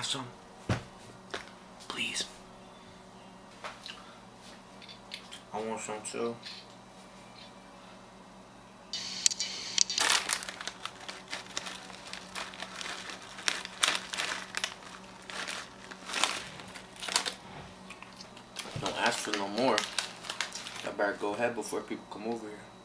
some? Please. I want some too. Don't ask for no more. I better go ahead before people come over here.